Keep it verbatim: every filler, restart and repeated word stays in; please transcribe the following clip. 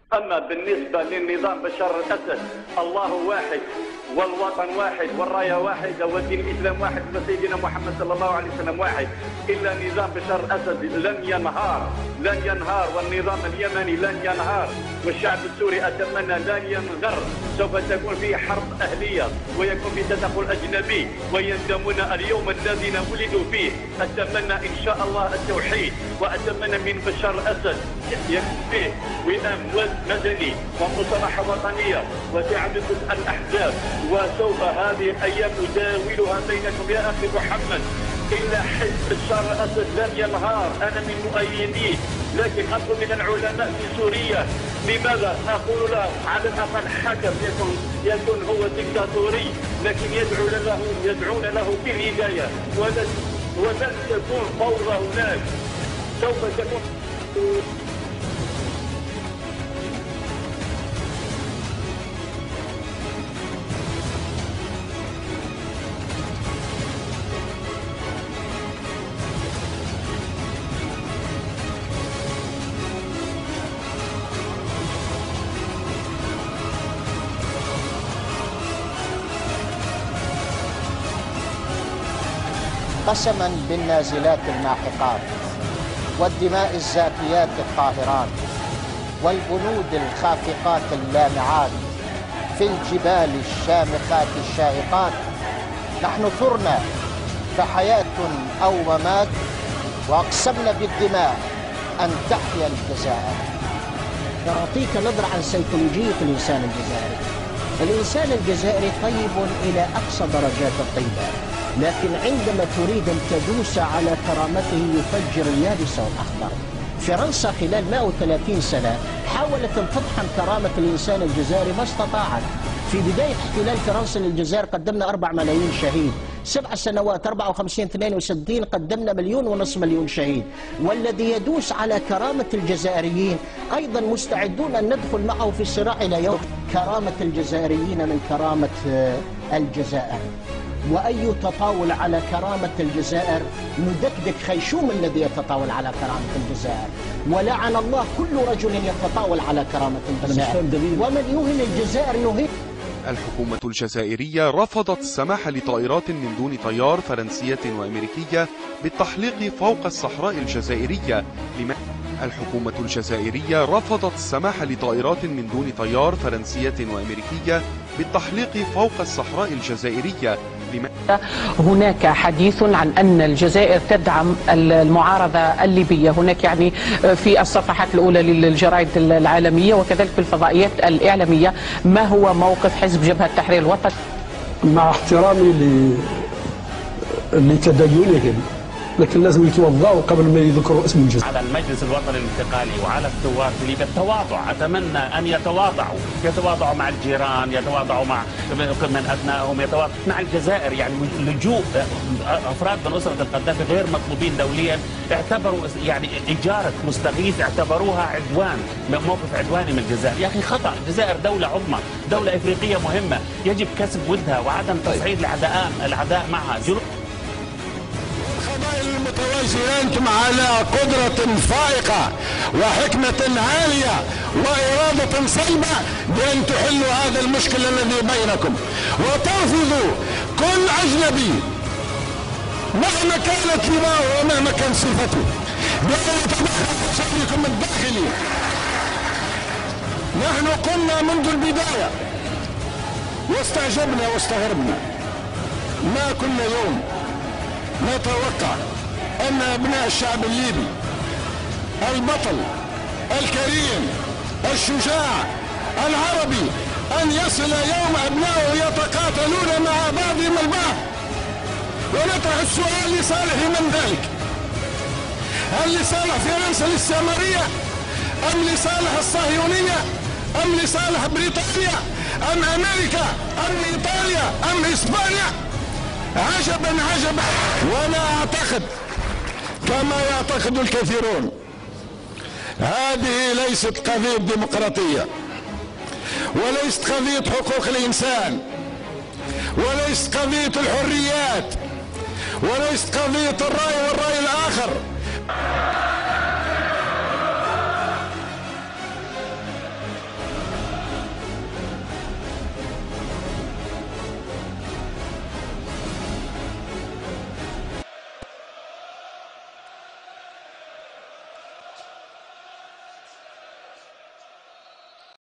أما بالنسبة للنظام بشار الأسد، الله واحد والوطن واحد والراية واحدة والدين الإسلام واحد وسيدنا محمد صلى الله عليه وسلم واحد. إلا نظام بشار الأسد لن ينهار، لن ينهار، والنظام اليمني لن ينهار، والشعب السوري أتمنى لن ينغر. سوف تكون فيه حرب أهلية ويكون فيه تدخل أجنبي ويندمون اليوم الذين ولدوا فيه. أتمنى إن شاء الله التوحيد، وأتمنى من بشار الأسد يكون فيه وئام مدني ومصالحة وطنية وتعدد الأحزاب. وسوف هذه الأيام نداولها بينكم يا أخي محمد. إلا حزب بشار الأسد لن ينهار. أنا من مؤيديه، لكن أطلب من العلماء في سوريا، لماذا أقول له على الأقل حكم يكون يكون هو ديكتاتوري، لكن يدعو له يدعون له بالهداية، ولن ولن تكون فوضى هناك. سوف تكون قسما بالنازلات الماحقات والدماء الزاكيات الطاهرات والجنود الخافقات اللامعات في الجبال الشامخات الشاهقات، نحن ثرنا فحياة أو ممات، وأقسمنا بالدماء أن تحيا الجزائر. أعطيك نظرة عن سيكولوجية الإنسان الجزائري. الإنسان الجزائري طيب إلى أقصى درجات الطيبة، لكن عندما تريد أن تدوس على كرامته يفجر اليابس والأخضر. فرنسا خلال مئة وثلاثين سنة حاولت أن تطحن كرامة الإنسان الجزائري ما استطاعت. في بداية احتلال فرنسا للجزائر قدمنا أربعة ملايين شهيد، سبع سنوات أربعة وخمسين اثنين وستين قدمنا مليون ونصف مليون شهيد. والذي يدوس على كرامة الجزائريين أيضا مستعدون أن ندخل معه في صراع إلى يوم. كرامة الجزائريين من كرامة الجزائر، وأي تطاول على كرامة الجزائر ندكدك خيشوم الذي يتطاول على كرامة الجزائر. ولعن الله كل رجل يتطاول على كرامة الجزائر، ومن يهن الجزائر نهين. الحكومة الجزائرية رفضت السماح لطائرات من دون طيار فرنسية وأمريكية بالتحليق فوق الصحراء الجزائرية. لما الحكومة الجزائرية رفضت السماح لطائرات من دون طيار فرنسية وأمريكية بالتحليق فوق الصحراء الجزائرية. هناك حديث عن أن الجزائر تدعم المعارضة الليبية، هناك يعني في الصفحات الأولى للجرائد العالمية وكذلك في الفضائيات الإعلامية. ما هو موقف حزب جبهة تحرير الوطن؟ مع احترامي لتدينهم، لكن لازم يتوضأوا قبل ما يذكروا اسم الجزائر. على المجلس الوطني الانتقالي وعلى الثوار في ليبيا التواضع، أتمنى أن يتواضعوا، يتواضعوا مع الجيران، يتواضعوا مع من أبنائهم، يتواضعوا مع الجزائر. يعني لجوء أفراد من أسرة القذافي غير مطلوبين دوليا، اعتبروا يعني إجارة مستغيث اعتبروها عدوان، موقف عدواني من الجزائر. يا أخي خطأ، الجزائر دولة عظمى، دولة إفريقية مهمة، يجب كسب ودها وعدم تصعيد العداء العداء معها. المتواجدين أنتم على قدرة فائقة وحكمة عالية وإرادة صلبة بأن تحلوا هذا المشكل الذي بينكم وترفضوا كل أجنبي مهما كانت لواءه ومهما كان صفته بأن يتدخل في شأنكم الداخلي. نحن قلنا منذ البداية واستعجبنا واستغربنا، ما كنا يوم نتوقع أن أبناء الشعب الليبي البطل الكريم الشجاع العربي أن يصل يوم أبنائه يتقاتلون مع بعضهم البعض. ونطرح السؤال لصالح من ذلك؟ هل لصالح فرنسا الاستعمارية أم لصالح الصهيونية أم لصالح بريطانيا أم أمريكا أم إيطاليا أم إسبانيا؟ عجبا عجبا. وانا اعتقد كما يعتقد الكثيرون هذه ليست قضية ديمقراطية، وليست قضية حقوق الانسان، وليست قضية الحريات، وليست قضية الرأي والرأي الاخر.